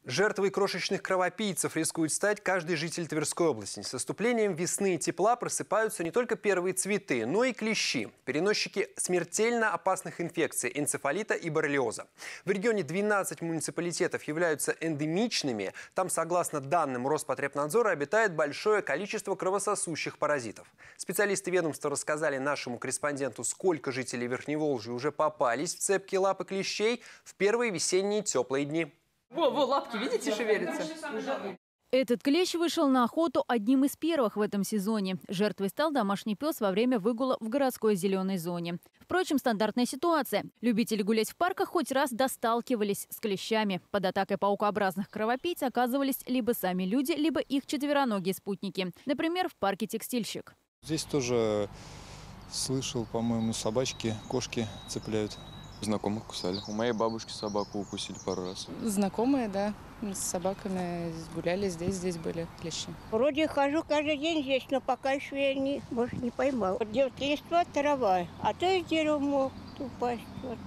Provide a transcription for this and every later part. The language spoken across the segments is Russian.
Жертвой крошечных кровопийцев рискует стать каждый житель Тверской области. С наступлением весны и тепла просыпаются не только первые цветы, но и клещи – переносчики смертельно опасных инфекций – энцефалита и боррелиоза. В регионе 12 муниципалитетов являются эндемичными. Там, согласно данным Роспотребнадзора, обитает большое количество кровососущих паразитов. Специалисты ведомства рассказали нашему корреспонденту, сколько жителей Верхневолжья уже попались в цепкие лапы клещей в первые весенние теплые дни. Во, лапки, видите, шевелятся? Этот клещ вышел на охоту одним из первых в этом сезоне. Жертвой стал домашний пес во время выгула в городской зеленой зоне. Впрочем, стандартная ситуация. Любители гулять в парках хоть раз досталкивались с клещами. Под атакой паукообразных кровопийц оказывались либо сами люди, либо их четвероногие спутники. Например, в парке «Текстильщик». Здесь тоже слышал, по-моему, собачки, кошки цепляют. Знакомых кусали. У моей бабушки собаку укусили пару раз. Знакомые, да, с собаками гуляли здесь были клещи. Вроде хожу каждый день здесь, но пока еще я не поймал. Девки, листва, трава, а то и дерево мог упасть. Вот.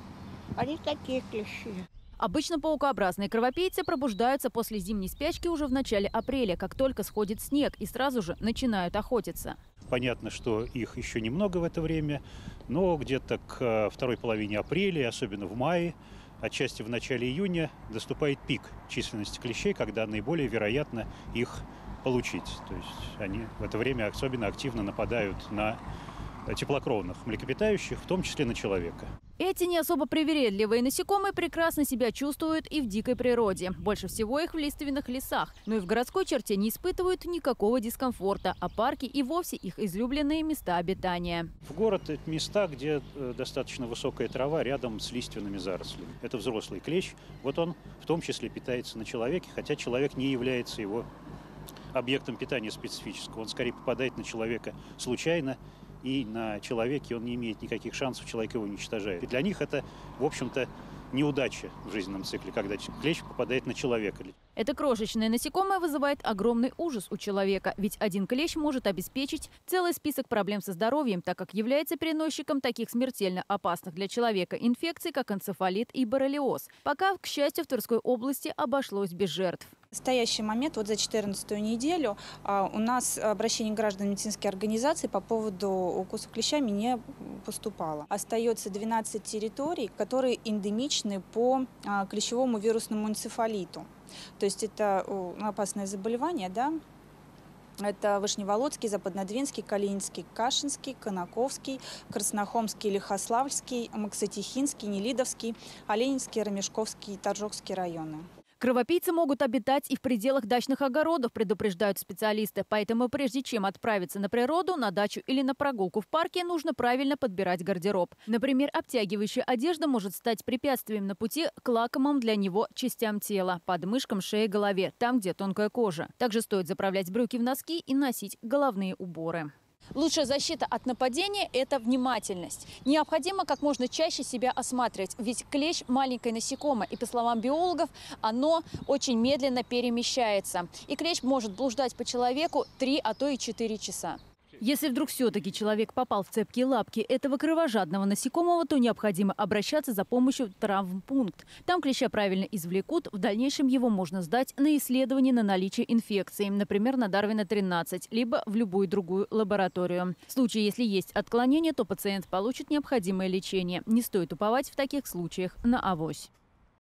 Они такие клещи. Обычно паукообразные кровопийцы пробуждаются после зимней спячки уже в начале апреля, как только сходит снег, и сразу же начинают охотиться. Понятно, что их еще немного в это время, но где-то к второй половине апреля, особенно в мае, отчасти в начале июня, наступает пик численности клещей, когда наиболее вероятно их получить. То есть они в это время особенно активно нападают на теплокровных млекопитающих, в том числе на человека. Эти не особо привередливые насекомые прекрасно себя чувствуют и в дикой природе. Больше всего их в лиственных лесах. Но и в городской черте не испытывают никакого дискомфорта, а парки и вовсе их излюбленные места обитания. В город – это места, где достаточно высокая трава рядом с лиственными зарослями. Это взрослый клещ. Вот он в том числе питается на человеке, хотя человек не является его объектом питания специфического. Он скорее попадает на человека случайно, и на человеке он не имеет никаких шансов, человек его уничтожает. И для них это, в общем-то, неудача в жизненном цикле, когда клещ попадает на человека. Это крошечное насекомое вызывает огромный ужас у человека, ведь один клещ может обеспечить целый список проблем со здоровьем, так как является переносчиком таких смертельно опасных для человека инфекций, как энцефалит и боррелиоз. Пока, к счастью, в Тверской области обошлось без жертв. В настоящий момент, вот за 14-ю неделю, у нас обращений граждан медицинских организаций по поводу укусов клещами не поступало. Остается 12 территорий, которые эндемичны по клещевому вирусному энцефалиту. То есть это опасное заболевание, да? Это Вышневолодский, Западнодвинский, Калининский, Кашинский, Конаковский, Краснохомский, Лихославльский, Максатихинский, Нелидовский, Оленинский, Ромешковский и Торжокский районы. Кровопийцы могут обитать и в пределах дачных огородов, предупреждают специалисты. Поэтому прежде чем отправиться на природу, на дачу или на прогулку в парке, нужно правильно подбирать гардероб. Например, обтягивающая одежда может стать препятствием на пути к лакомым для него частям тела – подмышкам, шее, голове, там, где тонкая кожа. Также стоит заправлять брюки в носки и носить головные уборы. Лучшая защита от нападения – это внимательность. Необходимо как можно чаще себя осматривать, ведь клещ – маленькое насекомое, и, по словам биологов, оно очень медленно перемещается. И клещ может блуждать по человеку 3, а то и 4 часа. Если вдруг все-таки человек попал в цепкие лапки этого кровожадного насекомого, то необходимо обращаться за помощью в травмпункт. Там клеща правильно извлекут, в дальнейшем его можно сдать на исследование на наличие инфекции, например, на Дарвина-13, либо в любую другую лабораторию. В случае, если есть отклонение, то пациент получит необходимое лечение. Не стоит уповать в таких случаях на авось.